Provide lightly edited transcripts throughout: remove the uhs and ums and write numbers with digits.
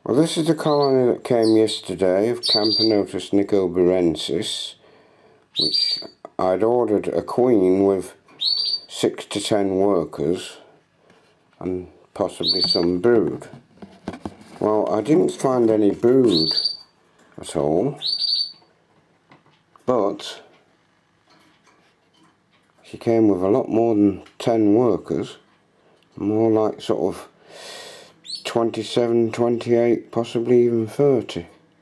Well, this is the colony that came yesterday of Camponotus Nicobarensis, which I'd ordered a queen with 6 to 10 workers and possibly some brood. Well, I didn't find any brood at all, but she came with a lot more than 10 workers, more like sort of 27, 28, possibly even 30.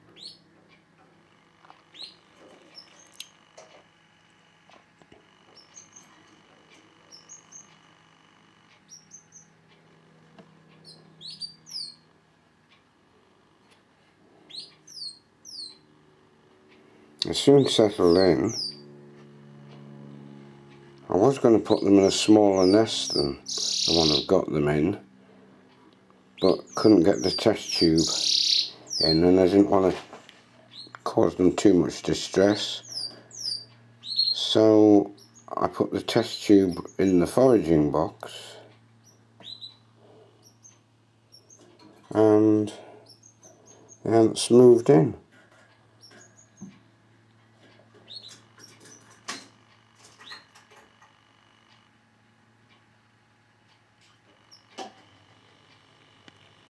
They soon settled in. I was going to put them in a smaller nest than the one I've got them in, but couldn't get the test tube in, and I didn't want to cause them too much distress, so I put the test tube in the foraging box, and the ants moved in.